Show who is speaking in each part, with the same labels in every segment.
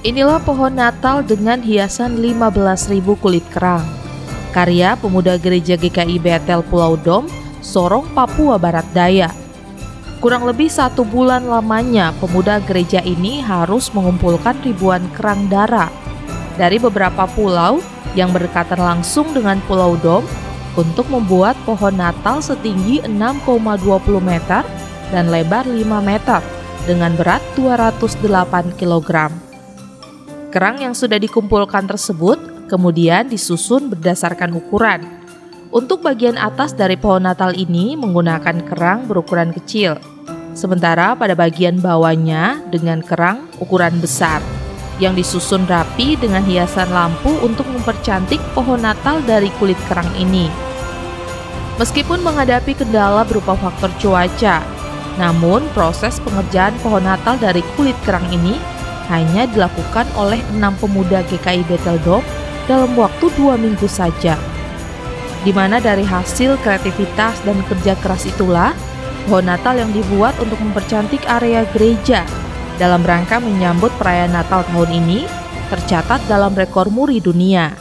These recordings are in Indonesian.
Speaker 1: Inilah pohon Natal dengan hiasan 15.000 kulit kerang. Karya pemuda Gereja GKI Bethel Pulau Dom, Sorong, Papua Barat Daya. Kurang lebih 1 bulan lamanya pemuda gereja ini harus mengumpulkan ribuan kerang darah dari beberapa pulau yang berdekatan langsung dengan Pulau Dom untuk membuat pohon Natal setinggi 6,20 meter dan lebar 5 meter dengan berat 208 kg. Kerang yang sudah dikumpulkan tersebut kemudian disusun berdasarkan ukuran. Untuk bagian atas dari pohon Natal ini menggunakan kerang berukuran kecil, sementara pada bagian bawahnya dengan kerang ukuran besar, yang disusun rapi dengan hiasan lampu untuk mempercantik pohon Natal dari kulit kerang ini. Meskipun menghadapi kendala berupa faktor cuaca, namun proses pengerjaan pohon Natal dari kulit kerang ini hanya dilakukan oleh 6 pemuda GKI Bethel Dom dalam waktu 2 minggu saja. Di mana dari hasil kreativitas dan kerja keras itulah, pohon Natal yang dibuat untuk mempercantik area gereja dalam rangka menyambut perayaan Natal tahun ini tercatat dalam rekor muri dunia.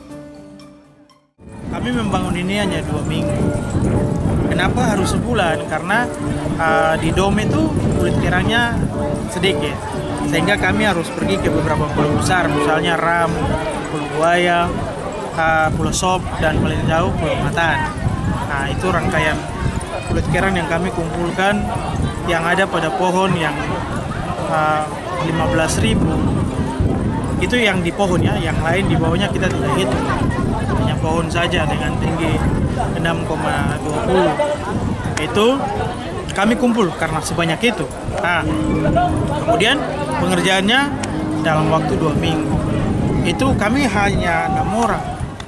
Speaker 2: Kami membangun ini hanya 2 minggu. Kenapa harus sebulan? Karena di dom itu kulit kerangnya sedikit, sehingga kami harus pergi ke beberapa pulau besar, misalnya Ram, Pulau Buaya, Pulau Sop, dan paling jauh Pulau Matan. Nah, itu rangkaian kulit kerang yang kami kumpulkan yang ada pada pohon yang 15.000. Itu yang di pohon ya, yang lain di bawahnya kita tidak hitung. Hanya pohon saja dengan tinggi 6,20. Itu kami kumpul karena sebanyak itu. Nah, kemudian pengerjaannya dalam waktu 2 minggu. Itu kami hanya 6 orang.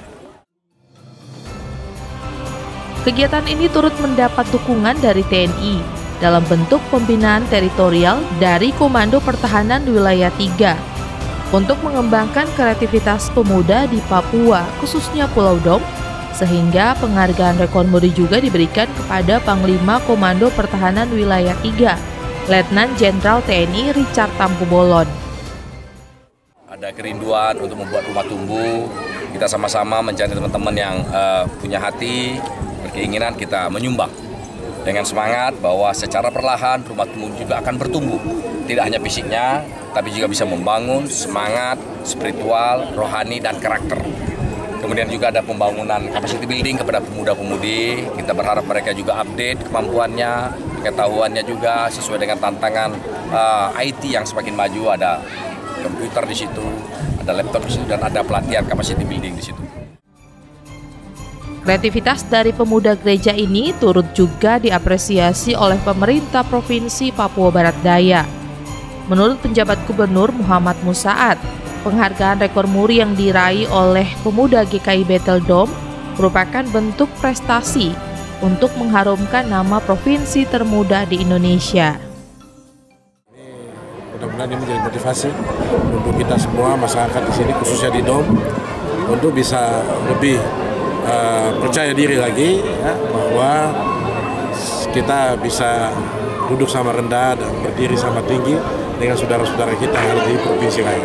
Speaker 1: Kegiatan ini turut mendapat dukungan dari TNI dalam bentuk pembinaan teritorial dari Komando Pertahanan Wilayah 3 untuk mengembangkan kreativitas pemuda di Papua, khususnya Pulau Dom, sehingga penghargaan rekor muri juga diberikan kepada Panglima Komando Pertahanan Wilayah 3, Letnan Jenderal TNI Richard Tampu Bolon.
Speaker 3: Ada kerinduan untuk membuat rumah tumbuh, kita sama-sama mencari teman-teman yang punya hati, berkeinginan kita menyumbang dengan semangat bahwa secara perlahan rumah tumbuh juga akan bertumbuh, tidak hanya fisiknya tapi juga bisa membangun semangat spiritual, rohani, dan karakter. Kemudian juga ada pembangunan capacity building kepada pemuda-pemudi. Kita berharap mereka juga update kemampuannya, pengetahuannya juga sesuai dengan tantangan IT yang semakin maju. Ada komputer di situ, ada laptop di situ, dan ada pelatihan capacity building di situ.
Speaker 1: Kreativitas dari pemuda gereja ini turut juga diapresiasi oleh pemerintah Provinsi Papua Barat Daya. Menurut penjabat Gubernur Muhammad Musaad, penghargaan rekor muri yang diraih oleh pemuda GKI Bethel Dom merupakan bentuk prestasi untuk mengharumkan nama provinsi termuda di Indonesia.
Speaker 4: Mudah-mudahan ini menjadi motivasi untuk kita semua masyarakat di sini, khususnya di Dom, untuk bisa lebih percaya diri lagi ya, bahwa kita bisa duduk sama rendah dan berdiri sama tinggi dengan saudara-saudara kita yang ada di provinsi lain.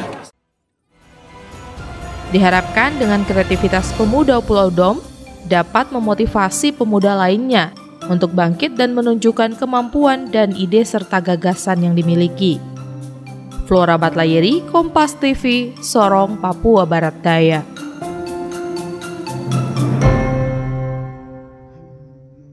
Speaker 1: Diharapkan dengan kreativitas pemuda Pulau Dom dapat memotivasi pemuda lainnya untuk bangkit dan menunjukkan kemampuan dan ide serta gagasan yang dimiliki. Flora Batlayeri, Kompas TV, Sorong, Papua Barat Daya.